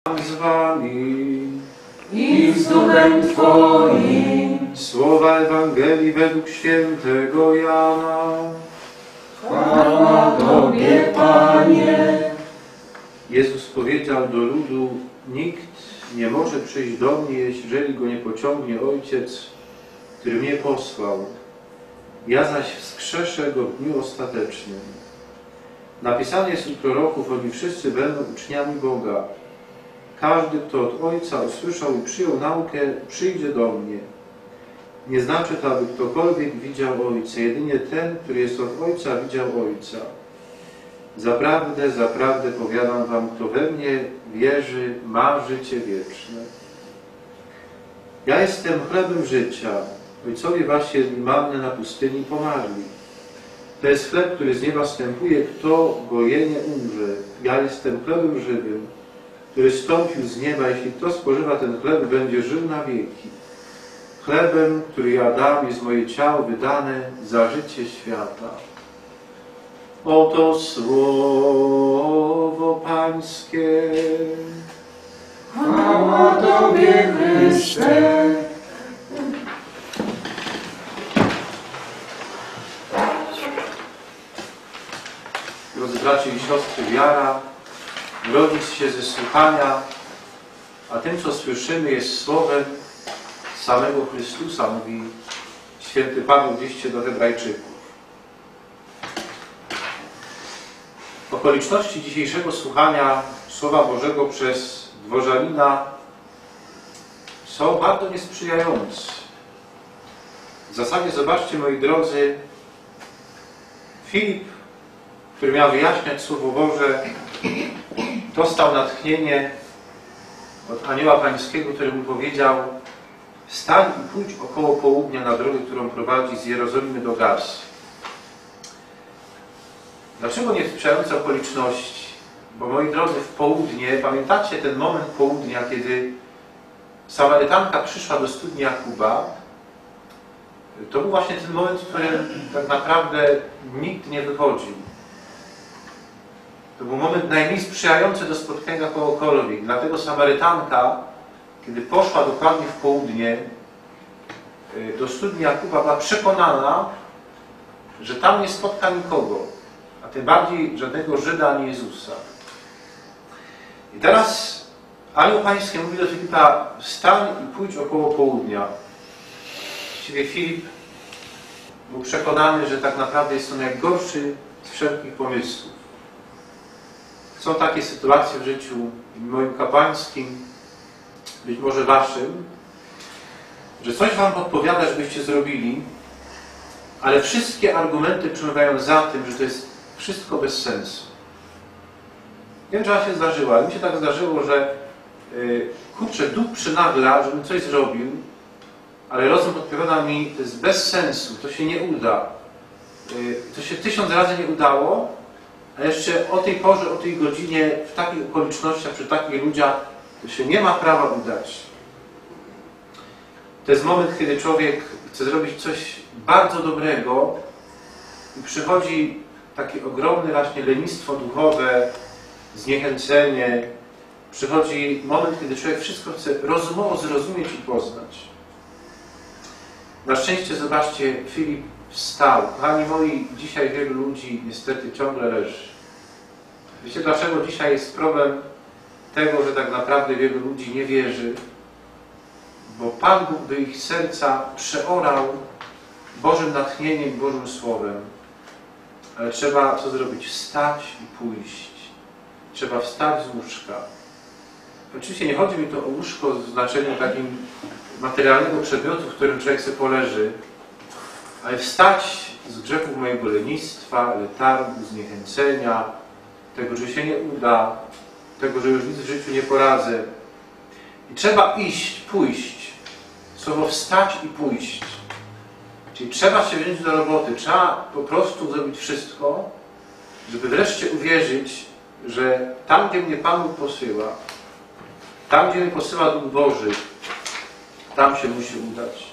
z wami i z duchem Twoim. Słowa Ewangelii według świętego Jana. Chwała Tobie, Panie. Jezus powiedział do ludu: nikt nie może przyjść do mnie, jeżeli go nie pociągnie Ojciec, który mnie posłał. Ja zaś wskrzeszę go w dniu ostatecznym. Napisane jest u proroków: oni wszyscy będą uczniami Boga. Każdy, kto od Ojca usłyszał i przyjął naukę, przyjdzie do mnie. Nie znaczy to, aby ktokolwiek widział Ojca. Jedynie ten, który jest od Ojca, widział Ojca. Zaprawdę, zaprawdę powiadam wam, kto we mnie wierzy, ma życie wieczne. Ja jestem chlebem życia. Ojcowie wasi jedli mannę na pustyni, pomarli. To jest chleb, który z nieba zstępuje, kto go je, nie umrze. Ja jestem chlebem żywym, który zstąpił z nieba. Jeśli kto spożywa ten chleb, będzie żył na wieki. Chlebem, który ja dam, jest moje ciało wydane za życie świata. Oto słowo Pańskie. Chwała Tobie, Chryste. Drodzy bracia i siostry, wiara rodzi się ze słuchania, a tym, co słyszymy, jest słowem samego Chrystusa, mówi święty Paweł w liście do Hebrajczyków. Okoliczności dzisiejszego słuchania Słowa Bożego przez dworzanina są bardzo niesprzyjające. W zasadzie zobaczcie, moi drodzy, Filip, który miał wyjaśniać Słowo Boże, dostał natchnienie od anioła pańskiego, który mu powiedział: wstań i pójdź około południa na drogę, którą prowadzi z Jerozolimy do Gazy. Dlaczego niesprzyjające okoliczności? Bo, moi drodzy, w południe, pamiętacie ten moment południa, kiedy Samarytanka przyszła do studni Jakuba? To był właśnie ten moment, w którym tak naprawdę nikt nie wychodził. To był moment najmniej sprzyjający do spotkania kogokolwiek. Dlatego Samarytanka, kiedy poszła dokładnie w południe do studni Jakuba, była przekonana, że tam nie spotka nikogo, a tym bardziej żadnego Żyda ani Jezusa. I teraz anioł pański mówi do Filipa: wstań i pójdź około południa. Właściwie Filip był przekonany, że tak naprawdę jest to najgorszy z wszelkich pomysłów. Są takie sytuacje w życiu moim kapłańskim, być może waszym, że coś wam podpowiada, żebyście zrobili, ale wszystkie argumenty przemawiają za tym, że to jest wszystko bez sensu. Nie wiem, czy wam się zdarzyło, ale mi się tak zdarzyło, że kurczę, duch przynagla, żebym coś zrobił, ale rozum podpowiada mi, to jest bez sensu, to się nie uda. To się 1000 razy nie udało, a jeszcze o tej porze, o tej godzinie, w takich okolicznościach, przy takich ludziach, to się nie ma prawa udać. To jest moment, kiedy człowiek chce zrobić coś bardzo dobrego i przychodzi takie ogromne właśnie lenistwo duchowe, zniechęcenie. Przychodzi moment, kiedy człowiek wszystko chce rozumowo zrozumieć i poznać. Na szczęście, zobaczcie, Filip wstał. Kochani moi, dzisiaj wielu ludzi niestety ciągle leży. Wiecie, dlaczego dzisiaj jest problem tego, że tak naprawdę wielu ludzi nie wierzy? Bo Pan Bóg do ich serca przeorał Bożym natchnieniem, Bożym Słowem. Ale trzeba co zrobić? Wstać i pójść. Trzeba wstać z łóżka. Oczywiście nie chodzi mi to o łóżko w znaczeniu takim materialnego przedmiotu, w którym człowiek sobie poleży, ale wstać z grzechów mojego lenistwa, letargu, zniechęcenia, tego, że się nie uda, tego, że już nic w życiu nie poradzę. I trzeba iść, pójść. Słowo wstać i pójść. Czyli trzeba się wziąć do roboty. Trzeba po prostu zrobić wszystko, żeby wreszcie uwierzyć, że tam, gdzie mnie Pan Bóg posyła, tam, gdzie mnie posyła Duch Boży, tam się musi udać.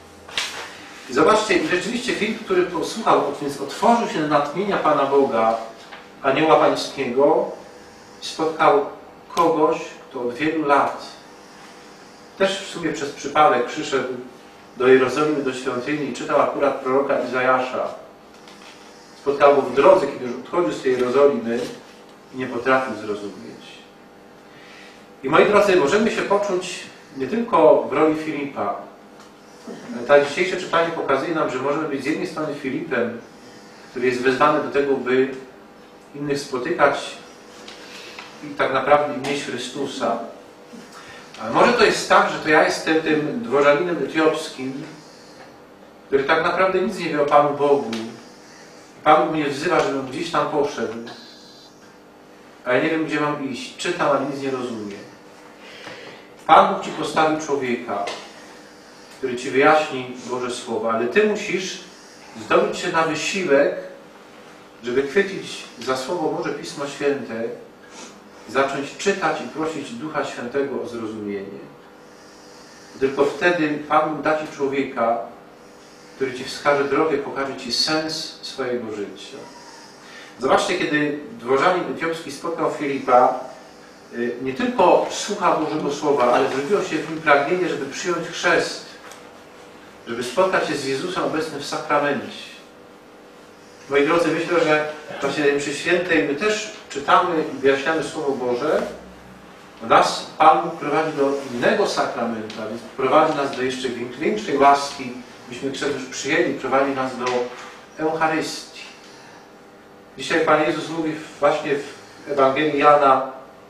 I zobaczcie, rzeczywiście Filip, który posłuchał, więc otworzył się na natchnienia Pana Boga, anioła pańskiego, spotkał kogoś, kto od wielu lat, też w sumie przez przypadek przyszedł do Jerozolimy, do świątyni i czytał akurat proroka Izajasza. Spotkał go w drodze, kiedy już odchodził z tej Jerozolimy i nie potrafił zrozumieć. I moi drodzy, możemy się poczuć nie tylko w roli Filipa. Ta dzisiejsze czytanie pokazuje nam, że możemy być z jednej strony Filipem, który jest wezwany do tego, by innych spotykać i tak naprawdę nieść Chrystusa. Ale może to jest tak, że to ja jestem tym dworzaninem etiopskim, który tak naprawdę nic nie wie o Panu Bogu. Pan mnie wzywa, żebym gdzieś tam poszedł, a ja nie wiem, gdzie mam iść. Czytam, ale nic nie rozumiem. Pan Bóg Ci postawił człowieka, który Ci wyjaśni Boże Słowo, ale Ty musisz zdobyć się na wysiłek, żeby chwycić za Słowo Boże Pismo Święte, zacząć czytać i prosić Ducha Świętego o zrozumienie. Tylko wtedy Pan Bóg da Ci człowieka, który Ci wskaże drogę, pokaże Ci sens swojego życia. Zobaczcie, kiedy dworzanin etiopski spotkał Filipa, nie tylko słucha Bożego Słowa, ale zrobiło się w nim pragnienie, żeby przyjąć chrzest, żeby spotkać się z Jezusem obecnym w sakramencie. Moi drodzy, myślę, że właśnie na mszy świętej my też czytamy i wyjaśniamy Słowo Boże. Nas Pan Bóg prowadzi do innego sakramentu, a więc prowadzi nas do jeszcze większej łaski, byśmy chrzest już przyjęli, prowadzi nas do Eucharystii. Dzisiaj Pan Jezus mówi właśnie w Ewangelii Jana: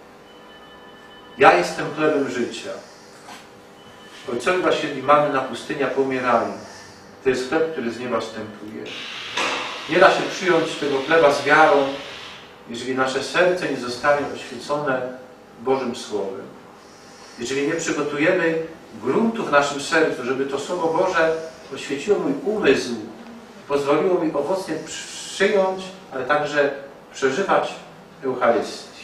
ja jestem chlebem życia. Ojcowie wasi manny na pustyni, a pomierali. To jest chleb, który z nieba wstępuje. Nie da się przyjąć tego chleba z wiarą, jeżeli nasze serce nie zostanie oświecone Bożym Słowem. Jeżeli nie przygotujemy gruntu w naszym sercu, żeby to Słowo Boże oświeciło mój umysł, pozwoliło mi owocnie przyjąć, ale także przeżywać Eucharystię.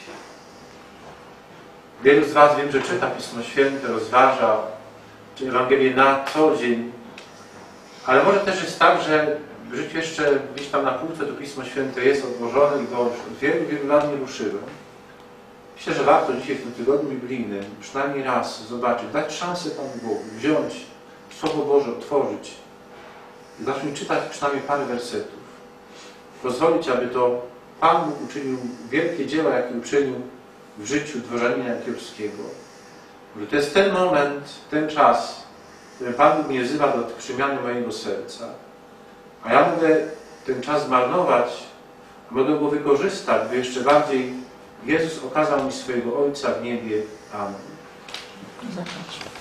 Wielu z Was, wiem, że czyta Pismo Święte, rozważa, czy Ewangelię na co dzień, ale może też jest tak, że w życiu jeszcze gdzieś tam na półce to Pismo Święte jest odłożone i go już od wielu, wielu lat nie ruszyłem. Myślę, że warto dzisiaj w tym tygodniu biblijnym przynajmniej raz zobaczyć, dać szansę Panu Bogu, wziąć Słowo Boże, otworzyć i zacząć czytać przynajmniej parę wersetów. Pozwolić, aby to Pan Bóg uczynił wielkie dzieła, jakie uczynił w życiu dworzanina etiopskiego. Że to jest ten moment, ten czas, w którym Pan Bóg mnie wzywa do przemiany mojego serca. A ja mogę ten czas zmarnować, a mogę go wykorzystać, by jeszcze bardziej Jezus okazał mi swojego Ojca w niebie. Amen.